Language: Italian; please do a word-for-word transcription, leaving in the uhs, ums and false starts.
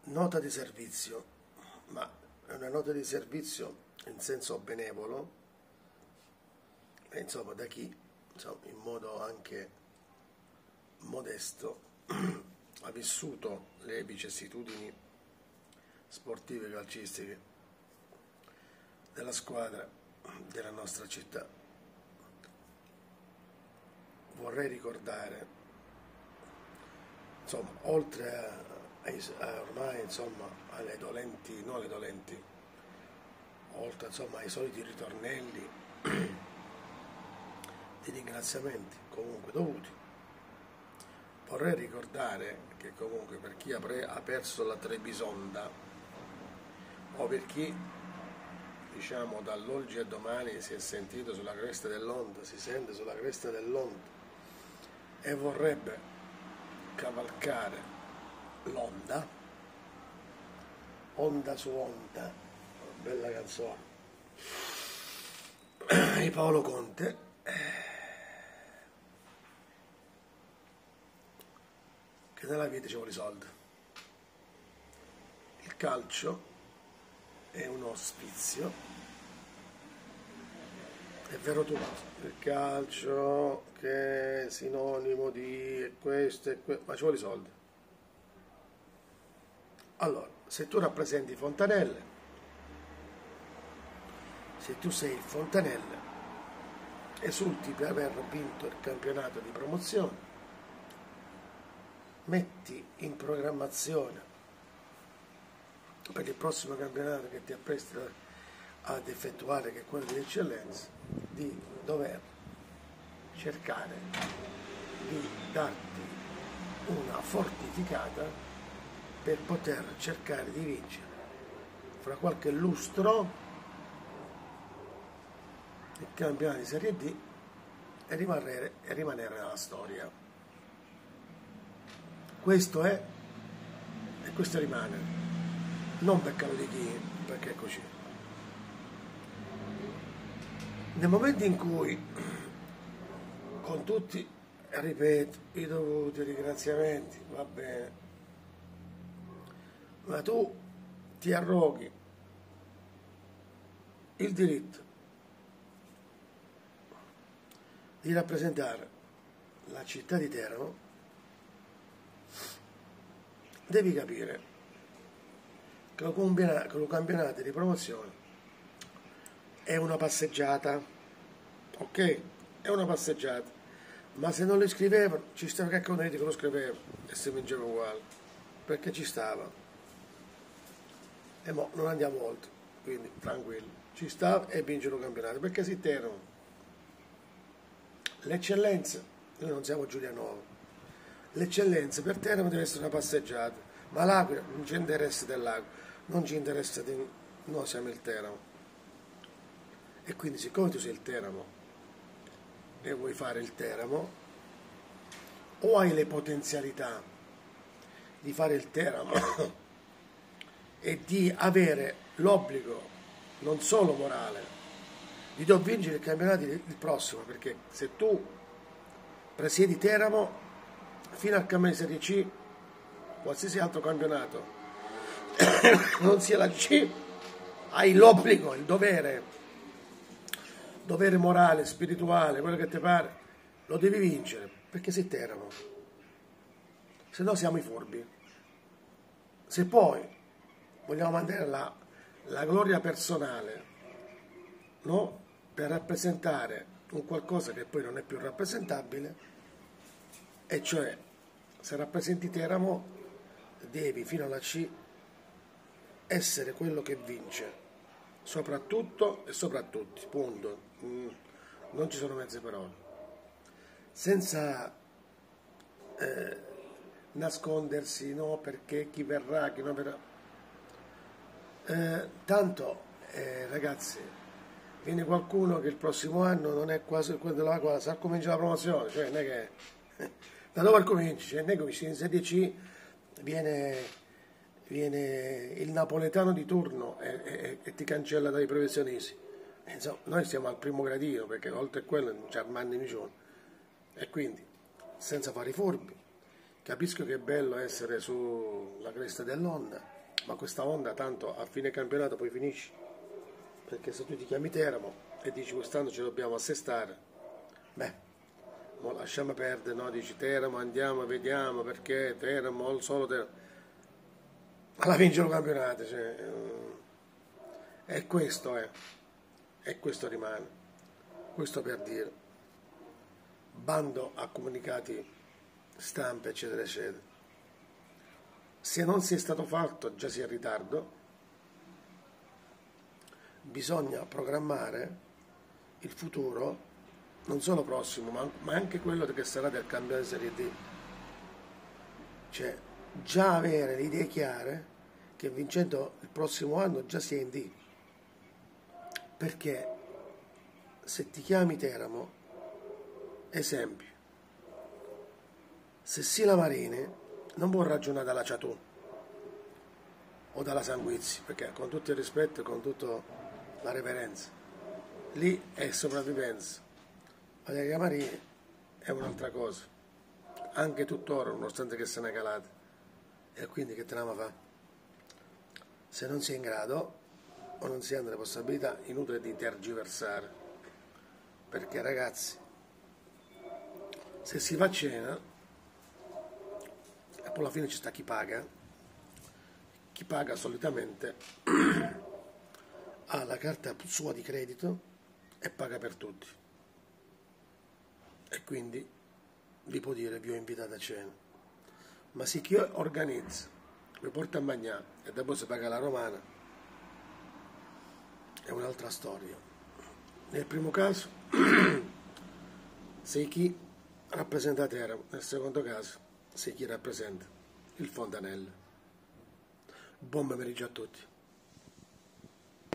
Nota di servizio, ma è una nota di servizio in senso benevolo, e insomma da chi, insomma, in modo anche modesto ha vissuto le vicissitudini sportive e calcistiche della squadra della nostra città. Vorrei ricordare, insomma, oltre a a, ormai insomma alle dolenti, non alle dolenti, oltre insomma ai soliti ritornelli di ringraziamenti comunque dovuti, vorrei ricordare che comunque per chi ha, pre, ha perso la Trebisonda, o per chi diciamo dall'oggi a domani si è sentito sulla cresta dell'onda, si sente sulla cresta dell'onda e vorrebbe cavalcare l'onda, onda su onda, una bella canzone di Paolo Conte, che nella vita ci vuole i soldi. Il calcio è uno sfizio, è vero tutto, il calcio che è sinonimo di questo e questo, ma ci vuole i soldi. Allora, se tu rappresenti Fontanelle, se tu sei il Fontanelle, esulti per aver vinto il campionato di promozione, metti in programmazione per il prossimo campionato che ti appresti ad effettuare, che è quello di eccellenza, di dover cercare di darti una fortificata per poter cercare di vincere fra qualche lustro il campionato di Serie D e rimanere, e rimanere nella storia. Questo è e questo rimane, non per calo di chi, perché è così. Nel momento in cui, con tutti, ripeto, i dovuti ringraziamenti, va bene, ma tu ti arroghi il diritto di rappresentare la città di Teramo, devi capire che lo campionato di promozione è una passeggiata, ok? È una passeggiata, ma se non lo scrivevano ci stava, che con che lo scriveva e si vinceva uguale, perché ci stava. E mo non andiamo oltre, quindi tranquillo, ci sta e vince il campionato, perché si Teramo. L'eccellenza, noi non siamo Giulianova, l'eccellenza per Teramo deve essere una passeggiata, ma l'Aquila non ci interessa dell'Aquila, non ci interessa di noi, siamo il Teramo. E quindi siccome tu sei il Teramo e vuoi fare il Teramo, o hai le potenzialità di fare il Teramo e di avere l'obbligo, non solo morale, di dover vincere il campionato il prossimo, perché se tu presiedi Teramo fino al campionato di Serie C, qualsiasi altro campionato, non sia la C, hai l'obbligo, il dovere, dovere morale, spirituale, quello che ti pare, lo devi vincere, perché sei Teramo, se no siamo i furbi. Se poi vogliamo mantenere la, la gloria personale, no? Per rappresentare un qualcosa che poi non è più rappresentabile, e cioè se rappresenti Teramo devi fino alla C essere quello che vince, soprattutto e soprattutto, punto. Mm, non ci sono mezze parole, senza eh, nascondersi, no? Perché chi verrà, chi non verrà. Eh, tanto eh, ragazzi, viene qualcuno che il prossimo anno non è quasi quello della quale sa cominciare la promozione, cioè non è che da dove cominci, cioè non è che cominci in Serie C, viene, viene il napoletano di turno e, e, e ti cancella dai professionisti. E, insomma, noi siamo al primo gradino, perché oltre a quello non c'è Armando Micione, e quindi senza fare i furbi, capisco che è bello essere sulla cresta dell'onda, ma questa onda tanto a fine campionato poi finisce, perché se tu ti chiami Teramo e dici quest'anno ci dobbiamo assestare, beh, mo lasciamo perdere, no? Dici Teramo, andiamo, vediamo, perché Teramo, il solo Teramo, alla vince il campionato, cioè, e questo è, e questo rimane, questo per dire, bando a comunicati stampa, eccetera, eccetera. Se non sia stato fatto, già si è in ritardo, bisogna programmare il futuro, non solo prossimo, ma anche quello che sarà del campionato di Serie D. Cioè, già avere le idee chiare che vincendo il prossimo anno già si è in D. Perché se ti chiami Teramo, esempio, se Sila Marini non può ragionare dalla Ciatù o dalla Sanguizzi, perché con tutto il rispetto e con tutta la reverenza, lì è sopravvivenza. Valeria Marini è un'altra cosa, anche tuttora, nonostante che se ne è calata. E quindi che trama fa? Se non si è in grado o non si hanno le possibilità, inutile di tergiversare, perché ragazzi, se si va a cena e poi alla fine ci sta chi paga, chi paga solitamente ha la carta sua di credito e paga per tutti, e quindi vi può dire vi ho invitato a cena, ma se chi organizza vi porta a mangiare e dopo si paga la romana è un'altra storia. Nel primo caso sei chi rappresenta Teramo, nel secondo caso sei chi rappresenta il Fontanelle. Buon pomeriggio a tutti.